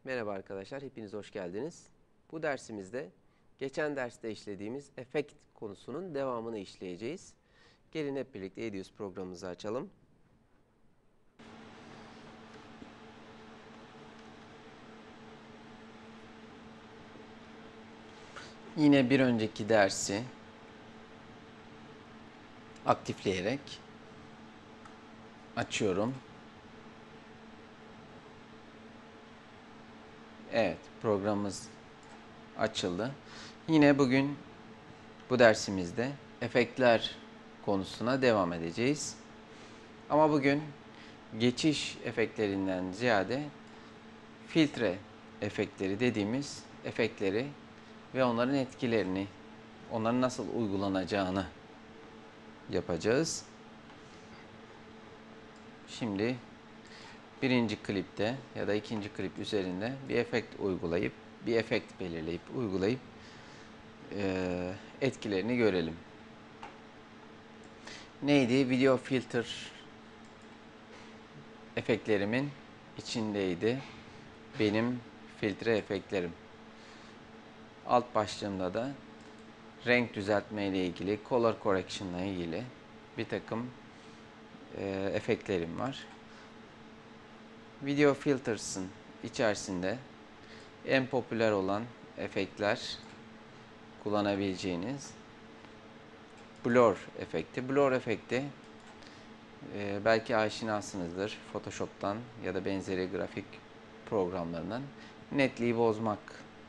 Merhaba arkadaşlar, hepiniz hoş geldiniz. Bu dersimizde geçen derste işlediğimiz efekt konusunun devamını işleyeceğiz. Gelin hep birlikte Edius programımızı açalım. Yine bir önceki dersi aktifleyerek açıyorum. Evet, programımız açıldı. Yine bugün bu dersimizde efektler konusuna devam edeceğiz. Ama bugün geçiş efektlerinden ziyade filtre efektleri dediğimiz efektleri ve onların etkilerini, onların nasıl uygulanacağını yapacağız. Şimdi birinci klipte ya da ikinci klip üzerinde bir efekt uygulayıp, bir efekt belirleyip, uygulayıp etkilerini görelim. Neydi? Video filter efektlerimin içindeydi benim filtre efektlerim. Alt başlığımda da renk düzeltme ile ilgili, color correction ile ilgili bir takım efektlerim var. Video filters'ın içerisinde en popüler olan efektler kullanabileceğiniz blur efekti. Blur efekti belki aşinasınızdır Photoshop'tan ya da benzeri grafik programlarından. Netliği bozmak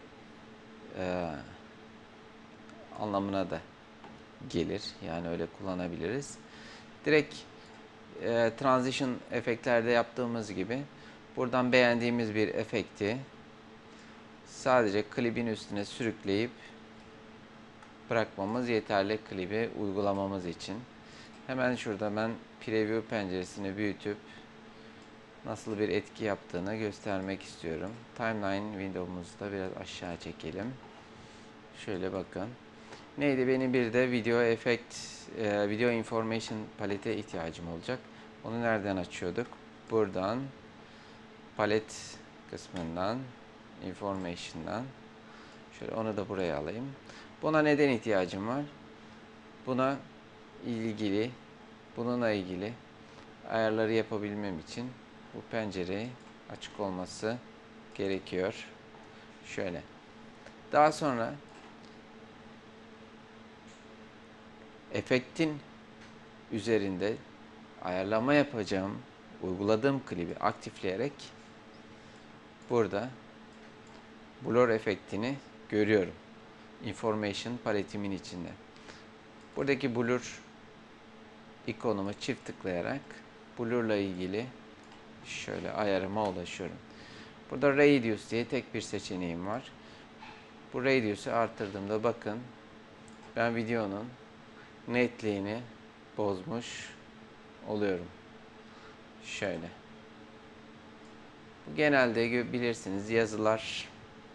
anlamına da gelir. Yani öyle kullanabiliriz. Direkt transition efektlerde yaptığımız gibi buradan beğendiğimiz bir efekti sadece klibin üstüne sürükleyip bırakmamız yeterli klibi uygulamamız için. Hemen şurada ben preview penceresini büyütüp nasıl bir etki yaptığını göstermek istiyorum. Timeline window'umuzu da biraz aşağı çekelim. Şöyle bakın. Neydi? Benim bir de video effect, video information palete ihtiyacım olacak. Onu nereden açıyorduk? Buradan, palet kısmından, information'dan. Şöyle onu da buraya alayım. Buna neden ihtiyacım var? Buna ilgili, bununla ilgili ayarları yapabilmem için bu pencere açık olması gerekiyor. Şöyle. Daha sonra efektin üzerinde ayarlama yapacağım, uyguladığım klibi aktifleyerek burada blur efektini görüyorum. Information paletimin içinde. Buradaki blur ikonumu çift tıklayarak blurla ilgili şöyle ayarıma ulaşıyorum. Burada Radius diye tek bir seçeneğim var. Bu Radius'u arttırdığımda bakın ben videonun netliğini bozmuş oluyorum. Şöyle. Genelde bilirsiniz yazılar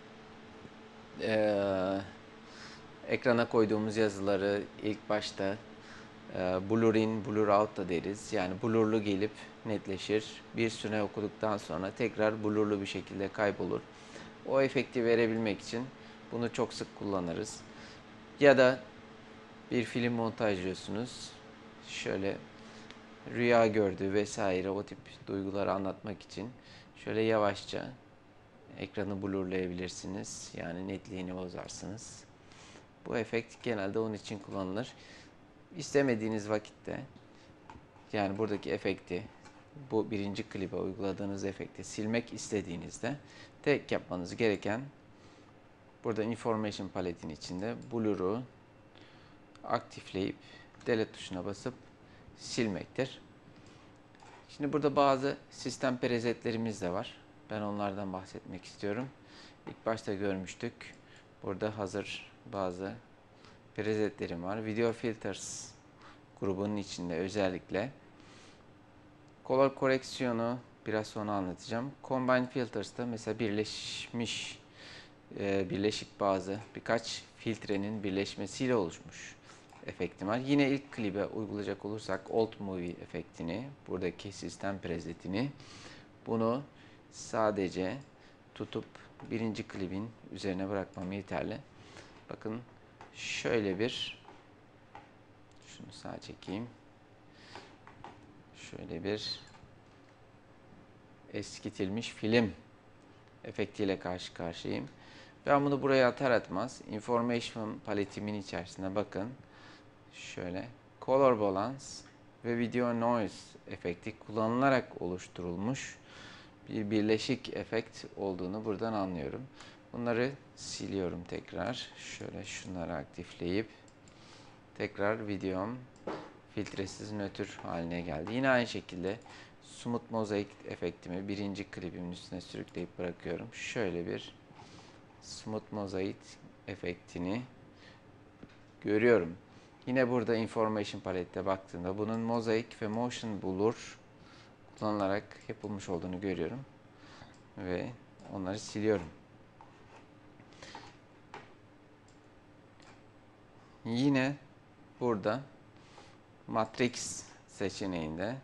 ekrana koyduğumuz yazıları ilk başta blur in, blur out da deriz. Yani blurlu gelip netleşir. Bir süre okuduktan sonra tekrar blurlu bir şekilde kaybolur. O efekti verebilmek için bunu çok sık kullanırız. Ya da bir film montajlıyorsunuz. Şöyle rüya gördüğü vesaire o tip duyguları anlatmak için şöyle yavaşça ekranı blurlayabilirsiniz. Yani netliğini bozarsınız. Bu efekt genelde onun için kullanılır. İstemediğiniz vakitte yani buradaki efekti bu birinci klibe uyguladığınız efekti silmek istediğinizde tek yapmanız gereken burada information paletin içinde blur'u aktifleyip delete tuşuna basıp silmektir. Şimdi burada bazı sistem presetlerimiz de var. Ben onlardan bahsetmek istiyorum. İlk başta görmüştük. Burada hazır bazı presetlerim var. Video Filters grubunun içinde özellikle color koreksiyonu biraz sonra anlatacağım. Combine Filters'ta mesela birleşik bazı birkaç filtrenin birleşmesiyle oluşmuş efektim var. Yine ilk klibe uygulayacak olursak Old Movie efektini, buradaki sistem presetini bunu sadece tutup birinci klibin üzerine bırakmam yeterli. Bakın şöyle bir, şunu sağa çekeyim. Şöyle bir eskitilmiş film efektiyle karşı karşıyayım. Ben bunu buraya atar atmaz Information paletimin içerisine bakın. Şöyle Color Balance ve Video Noise efekti kullanılarak oluşturulmuş bir birleşik efekt olduğunu buradan anlıyorum. Bunları siliyorum tekrar. Şöyle şunları aktifleyip tekrar videom filtresiz nötr haline geldi. Yine aynı şekilde Smooth Mosaic efektimi birinci klibimin üstüne sürükleyip bırakıyorum. Şöyle bir Smooth Mosaic efektini görüyorum. Yine burada Information palette baktığımda bunun Mosaic ve Motion Blur kullanılarak yapılmış olduğunu görüyorum. Ve onları siliyorum. Yine burada Matrix seçeneğinde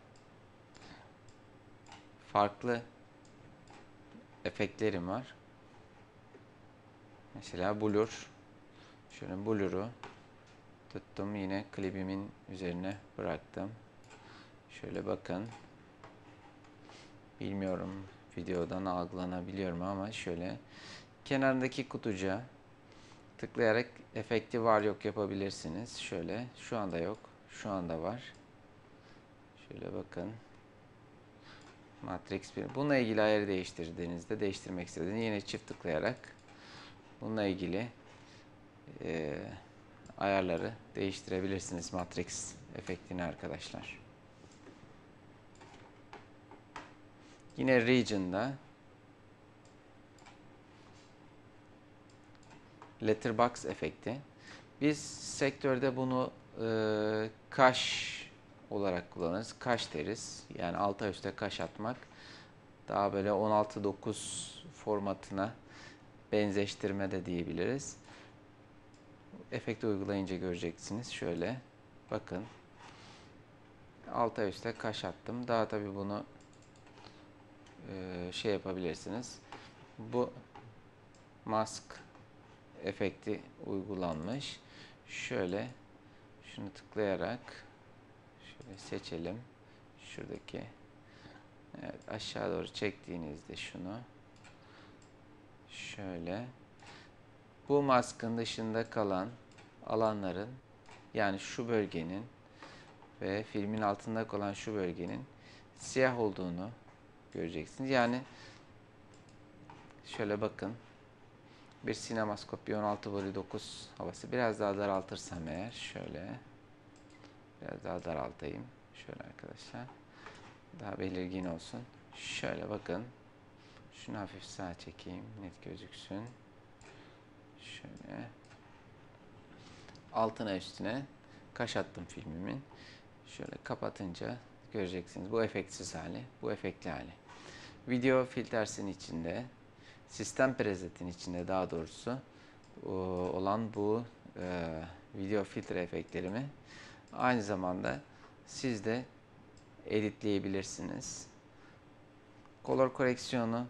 farklı efektlerim var. Mesela Blur. Şöyle Blur'u tuttum, yine klibimin üzerine bıraktım. Şöyle bakın. Bilmiyorum videodan algılanabiliyor mu ama şöyle kenarındaki kutucuğa tıklayarak efekti var yok yapabilirsiniz. Şöyle şu anda yok, şu anda var. Şöyle bakın. Matrix 1. Bununla ilgili ayarı değiştirdiğinizde, değiştirmek istediğinizde yine çift tıklayarak bununla ilgili ayarları değiştirebilirsiniz Matrix efektini arkadaşlar. Yine Region'da Letterbox efekti. Biz sektörde bunu kaş olarak kullanırız. Kaş deriz. Yani alta üste kaş atmak. Daha böyle 16:9 formatına benzeştirme de diyebiliriz. Efekti uygulayınca göreceksiniz. Şöyle bakın. Alta üste kaş attım. Daha tabii bunu şey yapabilirsiniz. Bu mask efekti uygulanmış. Şöyle şunu tıklayarak şöyle seçelim. Şuradaki, evet, aşağı doğru çektiğinizde şunu şöyle, bu maskın dışında kalan alanların, yani şu bölgenin ve filmin altında kalan şu bölgenin siyah olduğunu göreceksiniz. Yani şöyle bakın, bir sinemaskop 16:9 havası. Biraz daha daraltırsam eğer, şöyle biraz daha daraltayım. Şöyle arkadaşlar, daha belirgin olsun. Şöyle bakın, şunu hafif sağa çekeyim, net gözüksün. Şöyle altına üstüne kaş attım filmimin. Şöyle kapatınca göreceksiniz. Bu efektsiz hali, bu efektli hali. Video filtresinin içinde, sistem presetin içinde daha doğrusu olan bu video filtre efektlerimi aynı zamanda siz de editleyebilirsiniz. Color koreksiyonu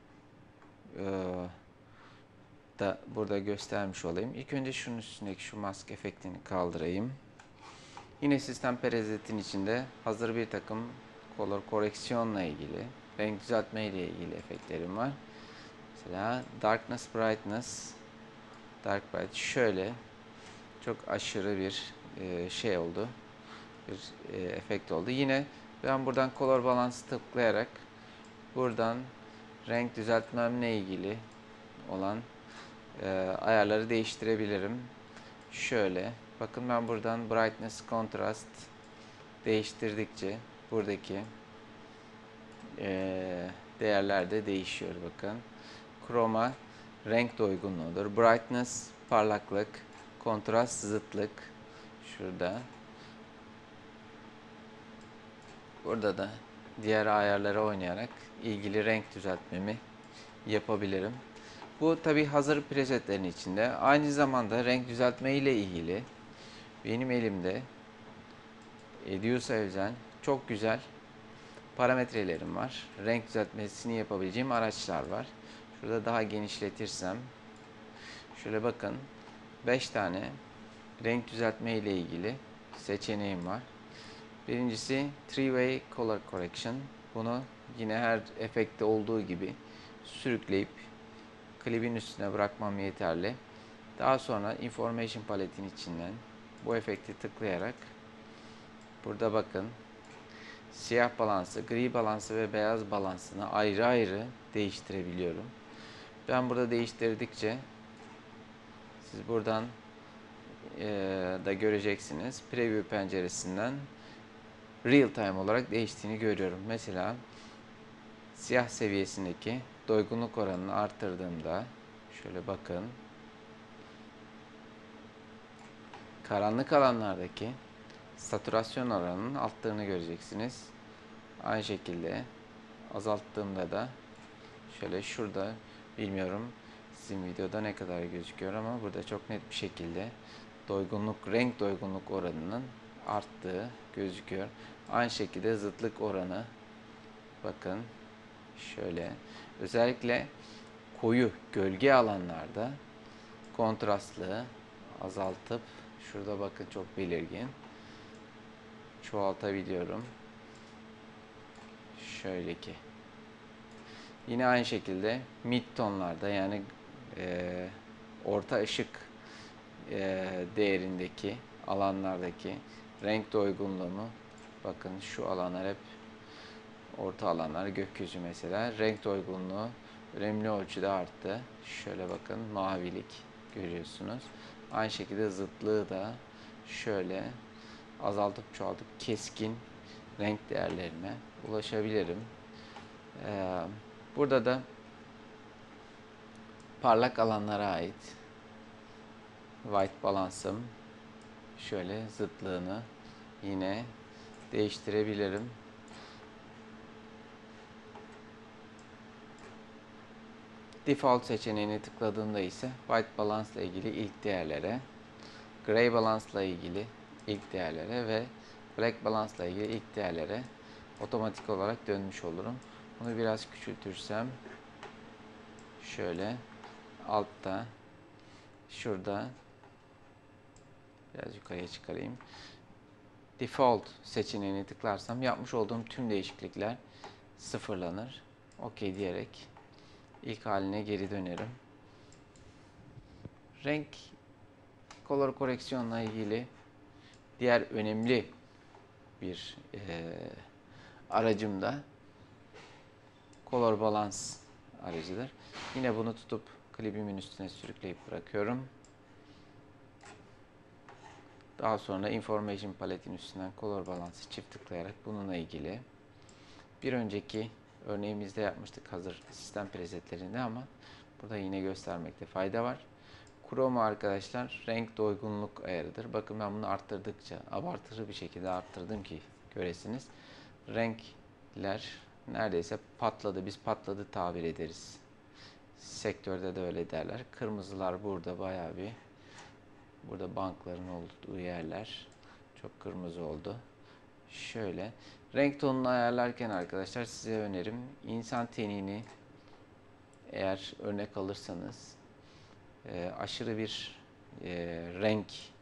da burada göstermiş olayım. İlk önce şunun üstündeki şu mask efektini kaldırayım. Yine sistem presetin içinde hazır bir takım color koreksiyonla ilgili, renk düzeltme ile ilgili efektlerim var. Mesela darkness, brightness, dark bright, şöyle çok aşırı bir şey oldu. Bir efekt oldu. Yine ben buradan color balance tıklayarak buradan renk düzeltmemle ilgili olan ayarları değiştirebilirim. Şöyle bakın, ben buradan brightness, contrast değiştirdikçe buradaki değerler de değişiyor bakın. Chroma renk doygunluğudur. Brightness parlaklık, kontrast zıtlık. Şurada. Burada da diğer ayarlara oynayarak ilgili renk düzeltmemi yapabilirim. Bu tabi hazır presetlerin içinde. Aynı zamanda renk düzeltme ile ilgili benim elimde Edusa özel çok güzel parametrelerim var. Renk düzeltmesini yapabileceğim araçlar var. Şurada daha genişletirsem, şöyle bakın, 5 tane renk düzeltme ile ilgili seçeneğim var. Birincisi Three-Way Color Correction. Bunu yine her efekte olduğu gibi sürükleyip klibin üstüne bırakmam yeterli. Daha sonra Information paletin içinden bu efekti tıklayarak burada bakın siyah balansı, gri balansı ve beyaz balansını ayrı ayrı değiştirebiliyorum. Ben burada değiştirdikçe siz buradan da göreceksiniz. Preview penceresinden real time olarak değiştiğini görüyorum. Mesela siyah seviyesindeki doygunluk oranını arttırdığımda şöyle bakın. Karanlık alanlardaki saturasyon oranının arttığını göreceksiniz. Aynı şekilde azalttığımda da şöyle şurada, bilmiyorum sizin videoda ne kadar gözüküyor ama burada çok net bir şekilde renk doygunluk oranının arttığı gözüküyor. Aynı şekilde zıtlık oranı bakın şöyle, özellikle koyu gölge alanlarda kontrastlığı azaltıp şurada bakın çok belirgin çoğaltabiliyorum. Şöyle ki. Yine aynı şekilde mid tonlarda, yani orta ışık değerindeki alanlardaki renk doygunluğumu, bakın şu alanlar hep orta alanlar, gökyüzü mesela, renk doygunluğu önemli ölçüde arttı. Şöyle bakın mavilik görüyorsunuz. Aynı şekilde zıtlığı da şöyle azaltıp çoğaltıp keskin renk değerlerine ulaşabilirim. Burada da parlak alanlara ait white balansım, şöyle zıtlığını yine değiştirebilirim. Default seçeneğini tıkladığımda ise white balance ile ilgili ilk değerlere, gray balance ile ilgili ilk değerlere ve black balance ile ilgili ilk değerlere otomatik olarak dönmüş olurum. Bunu biraz küçültürsem şöyle altta, şurada biraz yukarıya çıkarayım. Default seçeneğini tıklarsam yapmış olduğum tüm değişiklikler sıfırlanır. OK diyerek ilk haline geri dönerim. Renk color koreksiyonla ilgili diğer önemli bir aracım da Color Balance aracıdır. Yine bunu tutup klibimin üstüne sürükleyip bırakıyorum. Daha sonra Information paletin üstünden Color Balance'ı çift tıklayarak bununla ilgili bir önceki örneğimizde yapmıştık hazır sistem presetlerinde, ama burada yine göstermekte fayda var. Chroma arkadaşlar renk doygunluk ayarıdır. Bakın ben bunu arttırdıkça, abartılı bir şekilde arttırdım ki göresiniz. Renkler neredeyse patladı. Biz patladı tabir ederiz. Sektörde de öyle derler. Kırmızılar burada bayağı bir, burada bankların olduğu yerler çok kırmızı oldu. Şöyle renk tonunu ayarlarken arkadaşlar size önerim, insan tenini eğer örnek alırsanız aşırı bir renk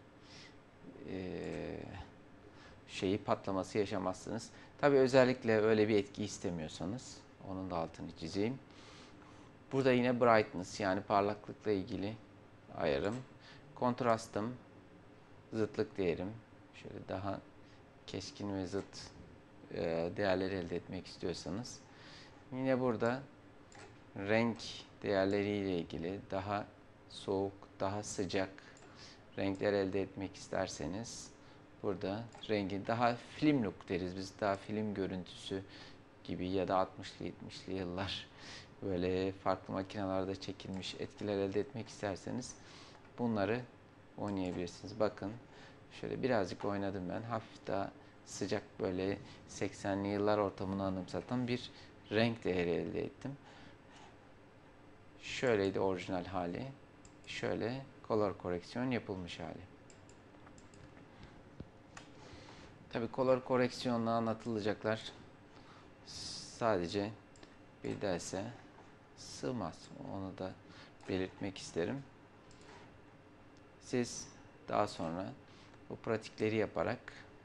patlaması yaşamazsınız. Tabi özellikle öyle bir etki istemiyorsanız onun da altını çizeyim. Burada yine brightness, yani parlaklıkla ilgili ayarım. Kontrastım, zıtlık değerim. Şöyle daha keskin ve zıt değerleri elde etmek istiyorsanız. Yine burada renk değerleriyle ilgili daha soğuk, daha sıcak renkler elde etmek isterseniz burada rengi daha film look deriz biz, daha film görüntüsü gibi ya da 60'lı 70'li yıllar böyle farklı makinalarda çekilmiş etkiler elde etmek isterseniz bunları oynayabilirsiniz. Bakın şöyle birazcık oynadım ben. Hafif daha sıcak, böyle 80'li yıllar ortamını anımsatan bir renk değeri elde ettim. Şöyleydi orijinal hali. Şöyle color koreksiyon yapılmış hali. Tabii color koreksiyonla anlatılacaklar sadece bir derse sığmaz. Onu da belirtmek isterim. Siz daha sonra bu pratikleri yaparak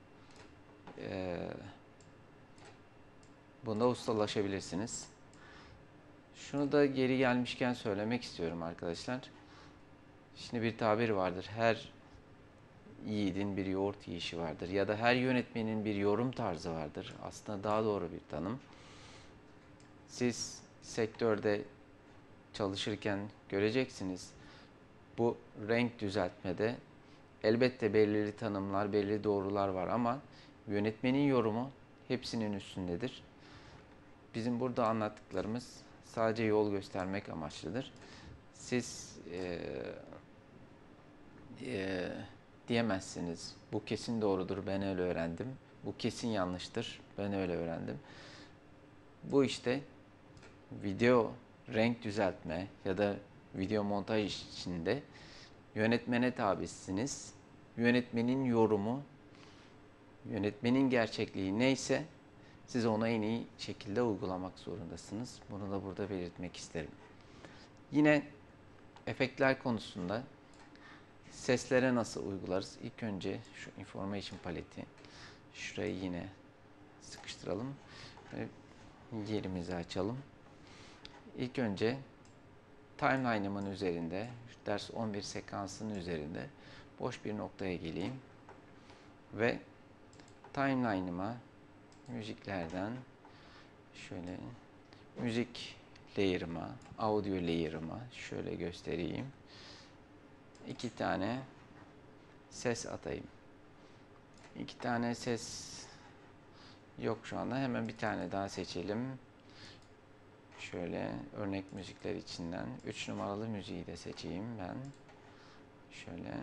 bunda ustalaşabilirsiniz. Şunu da geri gelmişken söylemek istiyorum arkadaşlar. Şimdi bir tabir vardır. Her yiğidin bir yoğurt yiyişi vardır. Ya da her yönetmenin bir yorum tarzı vardır. Aslında daha doğru bir tanım. Siz sektörde çalışırken göreceksiniz. Bu renk düzeltmede elbette belirli tanımlar, belirli doğrular var ama yönetmenin yorumu hepsinin üstündedir. Bizim burada anlattıklarımız sadece yol göstermek amaçlıdır. Siz diyemezsiniz. Bu kesin doğrudur, ben öyle öğrendim. Bu kesin yanlıştır, ben öyle öğrendim. Bu işte video renk düzeltme ya da video montaj içinde yönetmene tabisiniz. Yönetmenin yorumu, yönetmenin gerçekliği neyse siz onu en iyi şekilde uygulamak zorundasınız. Bunu da burada belirtmek isterim. Yine efektler konusunda seslere nasıl uygularız? İlk önce şu information paleti, şurayı yine sıkıştıralım ve yerimizi açalım. İlk önce timeline'ımın üzerinde, ders 11 sekansının üzerinde boş bir noktaya geleyim ve timeline'ıma müziklerden şöyle müzik layer'ıma, audio layer'ıma şöyle göstereyim. 2 tane ses atayım. 2 tane ses yok şu anda. Hemen bir tane daha seçelim. Şöyle örnek müzikler içinden 3 numaralı müziği de seçeyim ben. Şöyle.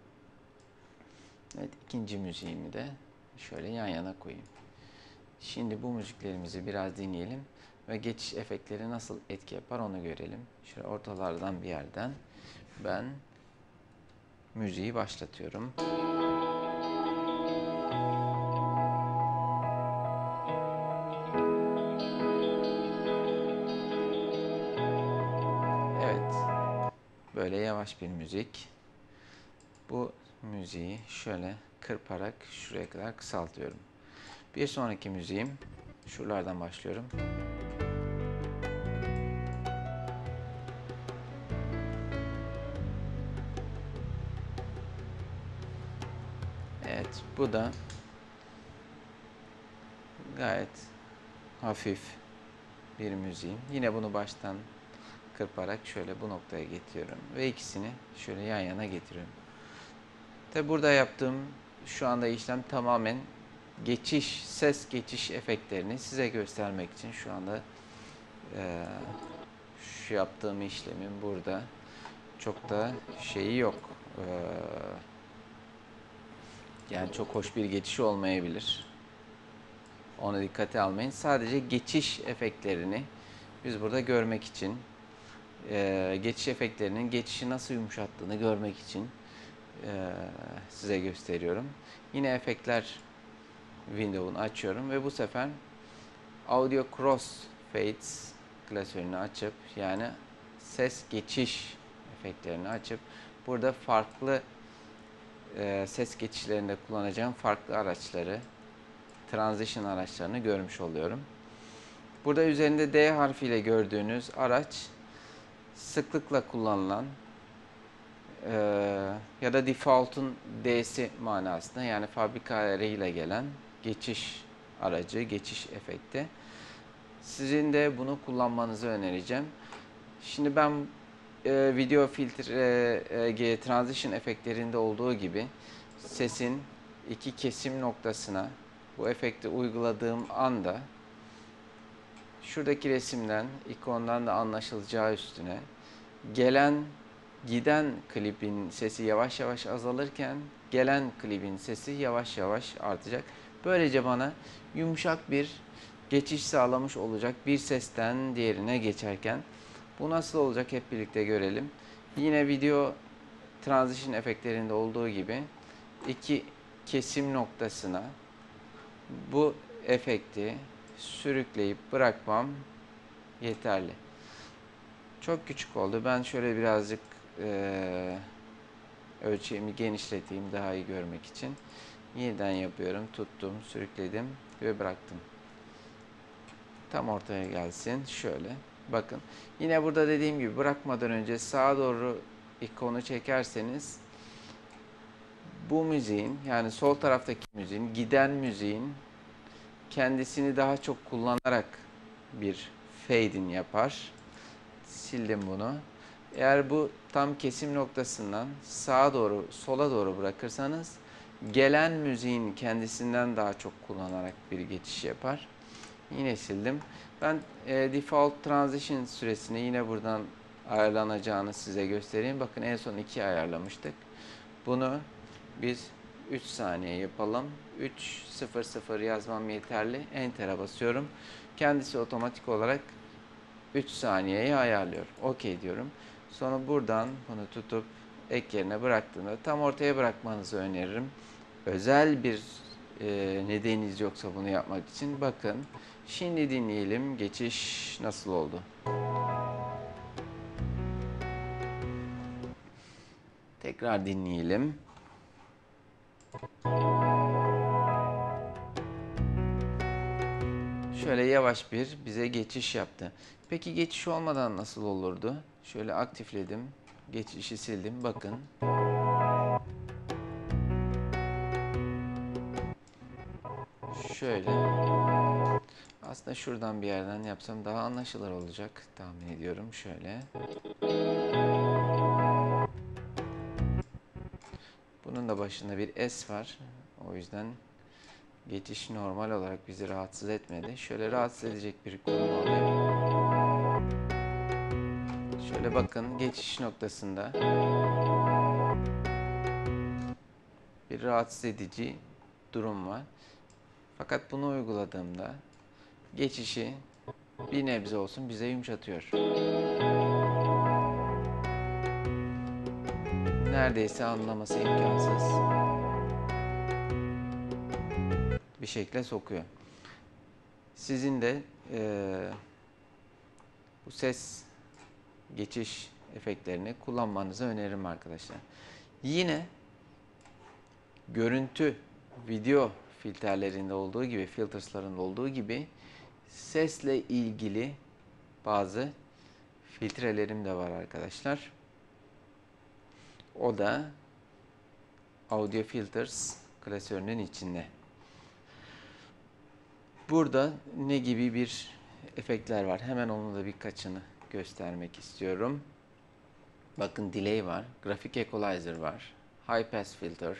Evet, ikinci müziğimi de şöyle yan yana koyayım. Şimdi bu müziklerimizi biraz dinleyelim ve geçiş efektleri nasıl etki yapar onu görelim. Şöyle ortalardan bir yerden ben müziği başlatıyorum. Evet. Böyle yavaş bir müzik. Bu müziği şöyle kırparak şuraya kadar kısaltıyorum. Bir sonraki müziğim şuralardan başlıyorum. Evet, bu da gayet hafif bir müziğim. Yine bunu baştan kırparak şöyle bu noktaya getiriyorum ve ikisini şöyle yan yana getiriyorum. Tabi burada yaptığım şu anda işlem tamamen geçiş, ses geçiş efektlerini size göstermek için şu anda şu yaptığım işlemin burada çok da şeyi yok. Yani çok hoş bir geçiş olmayabilir. Ona dikkate almayın. Sadece geçiş efektlerini biz burada görmek için, geçiş efektlerinin geçişi nasıl yumuşattığını görmek için size gösteriyorum. Yine efektler window'unu açıyorum ve bu sefer Audio Crossfades klasörünü açıp yani ses geçiş efektlerini açıp burada farklı ses geçişlerinde kullanacağım farklı araçları, transition araçlarını görmüş oluyorum. Burada üzerinde D harfiyle gördüğünüz araç sıklıkla kullanılan ya da default'un D'si manasında yani fabrika ayarıyla gelen geçiş aracı, geçiş efekti. Sizin de bunu kullanmanızı önereceğim. Şimdi ben video filtre transition efektlerinde olduğu gibi sesin iki kesim noktasına bu efekti uyguladığım anda şuradaki resimden, ikondan da anlaşılacağı üstüne giden klibin sesi yavaş yavaş azalırken gelen klibin sesi yavaş yavaş artacak. Böylece bana yumuşak bir geçiş sağlamış olacak bir sesten diğerine geçerken. Bu nasıl olacak hep birlikte görelim. Yine video transition efektlerinde olduğu gibi iki kesim noktasına bu efekti sürükleyip bırakmam yeterli. Çok küçük oldu. Ben şöyle birazcık ölçeğimi genişleteyim daha iyi görmek için. Yeniden yapıyorum. Tuttum, sürükledim ve bıraktım. Tam ortaya gelsin. Şöyle. Bakın. Yine burada dediğim gibi bırakmadan önce sağa doğru ikonu çekerseniz bu müziğin, yani sol taraftaki müziğin, giden müziğin kendisini daha çok kullanarak bir fade-in yapar. Sildim bunu. Eğer bu tam kesim noktasından sağa doğru, sola doğru bırakırsanız gelen müziğin kendisinden daha çok kullanarak bir geçiş yapar. Yine sildim. Ben default transition süresini yine buradan ayarlanacağını size göstereyim. Bakın en son 2 ayarlamıştık. Bunu biz 3 saniye yapalım. 3.00 yazmam yeterli. Enter'a basıyorum. Kendisi otomatik olarak 3 saniyeye ayarlıyor. OK diyorum. Sonra buradan bunu tutup ek yerine bıraktığımda tam ortaya bırakmanızı öneririm. Özel bir nedeniniz yoksa bunu yapmak için bakın. Şimdi dinleyelim geçiş nasıl oldu. Tekrar dinleyelim. Şöyle yavaş bir bize geçiş yaptı. Peki geçiş olmadan nasıl olurdu? Şöyle aktifledim. Geçişi sildim. Bakın. Şöyle. Aslında şuradan bir yerden yapsam daha anlaşılır olacak tahmin ediyorum. Şöyle. Bunun da başında bir S var. O yüzden geçiş normal olarak bizi rahatsız etmedi. Şöyle rahatsız edecek bir konum alayım. Şöyle bakın geçiş noktasında bir rahatsız edici durum var. Fakat bunu uyguladığımda geçişi bir nebze olsun bize yumuşatıyor. Neredeyse anlaması imkansız bir şekilde sokuyor. Sizin de bu ses geçiş efektlerini kullanmanızı öneririm arkadaşlar. Yine görüntü, video filtrelerinde olduğu gibi, filterslarında olduğu gibi sesle ilgili bazı filtrelerim de var arkadaşlar. O da Audio Filters klasörünün içinde. Burada ne gibi bir efektler var? Hemen onun da birkaçını göstermek istiyorum. Bakın delay var, grafik equalizer var, high pass filter,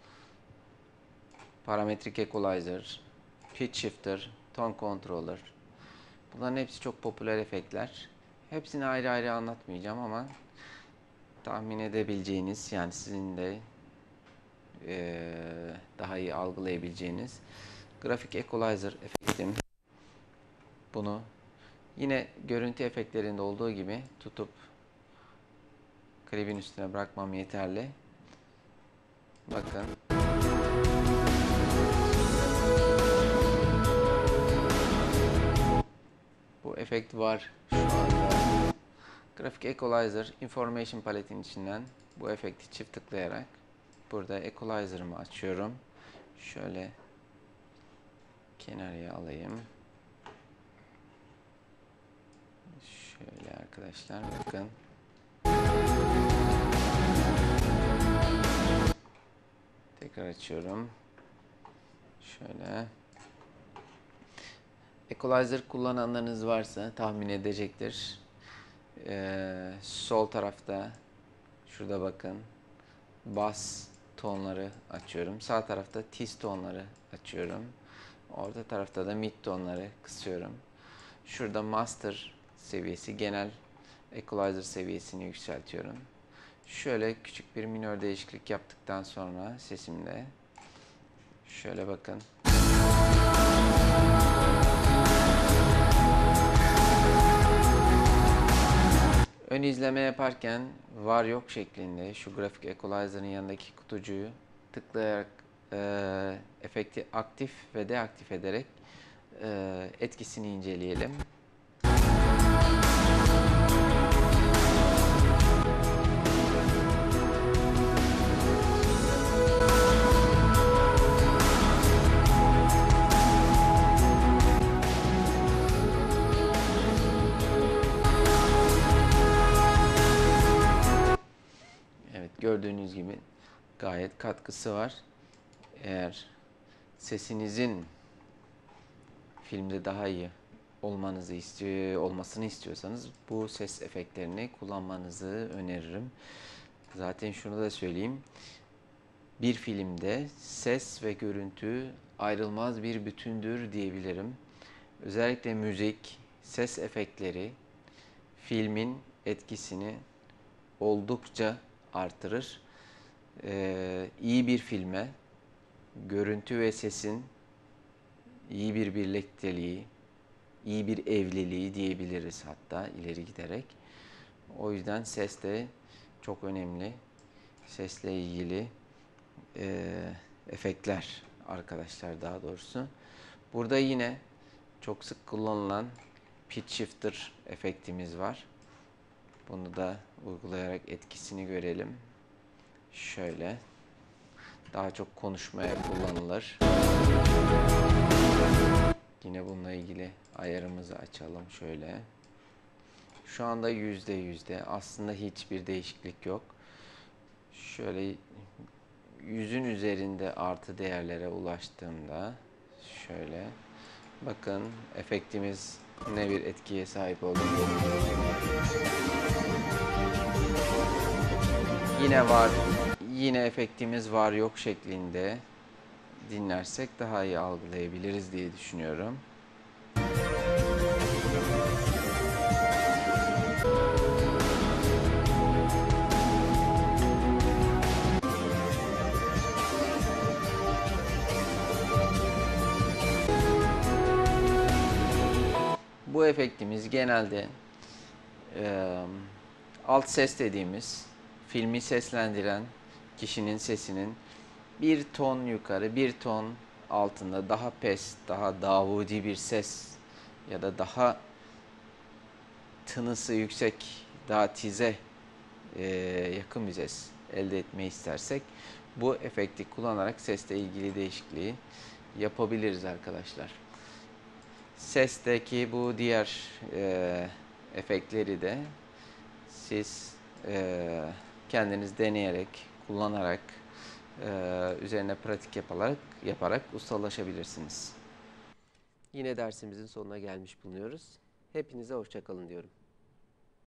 parametric equalizer, pitch shifter, tone controller. Bunların hepsi çok popüler efektler. Hepsini ayrı ayrı anlatmayacağım ama tahmin edebileceğiniz, yani sizin de daha iyi algılayabileceğiniz grafik equalizer efektim. Bunu yine görüntü efektlerinde olduğu gibi tutup klibin üstüne bırakmam yeterli. Bakın. Bu efekt var şu anda. Grafik Equalizer Information Palet'in içinden bu efekti çift tıklayarak burada Equalizer'ımı açıyorum. Şöyle kenarıya alayım. Şöyle arkadaşlar bakın. Tekrar açıyorum. Şöyle. Equalizer kullananlarınız varsa tahmin edecektir. Sol tarafta şurada bakın bass tonları açıyorum. Sağ tarafta tiz tonları açıyorum. Orta tarafta da mid tonları kısıyorum. Şurada master seviyesi, genel equalizer seviyesini yükseltiyorum. Şöyle küçük bir minör değişiklik yaptıktan sonra sesimde şöyle bakın. Ön izleme yaparken var yok şeklinde şu grafik equalizer'ın yanındaki kutucuğu tıklayarak efekti aktif ve deaktif ederek etkisini inceleyelim. Gördüğünüz gibi gayet katkısı var. Eğer sesinizin filmde daha iyi olmasını istiyorsanız bu ses efektlerini kullanmanızı öneririm. Zaten şunu da söyleyeyim. Bir filmde ses ve görüntü ayrılmaz bir bütündür diyebilirim. Özellikle müzik, ses efektleri filmin etkisini oldukça artırır. İyi bir filme görüntü ve sesin iyi bir birlikteliği, iyi bir evliliği diyebiliriz hatta ileri giderek. O yüzden ses de çok önemli. Sesle ilgili efektler arkadaşlar daha doğrusu. Burada yine çok sık kullanılan pitch shifter efektimiz var. Bunu da uygulayarak etkisini görelim. Şöyle. Daha çok konuşmaya kullanılır. Yine bununla ilgili ayarımızı açalım şöyle. Şu anda %100'de. Aslında hiçbir değişiklik yok. Şöyle 100'ün üzerinde artı değerlere ulaştığımda şöyle bakın efektimiz ne bir etkiye sahip oldu. Yine var. Yine efektimiz var yok şeklinde dinlersek daha iyi algılayabiliriz diye düşünüyorum. Bu efektimiz genelde alt ses dediğimiz filmi seslendiren kişinin sesinin bir ton yukarı, bir ton altında daha pes, daha davudi bir ses ya da daha tınısı yüksek, daha tize yakın bir ses elde etmeyi istersek bu efekti kullanarak sesle ilgili değişikliği yapabiliriz arkadaşlar. Sesteki bu diğer efektleri de siz kendiniz deneyerek, kullanarak, üzerine pratik yaparak ustalaşabilirsiniz. Yine dersimizin sonuna gelmiş bulunuyoruz. Hepinize hoşça kalın diyorum.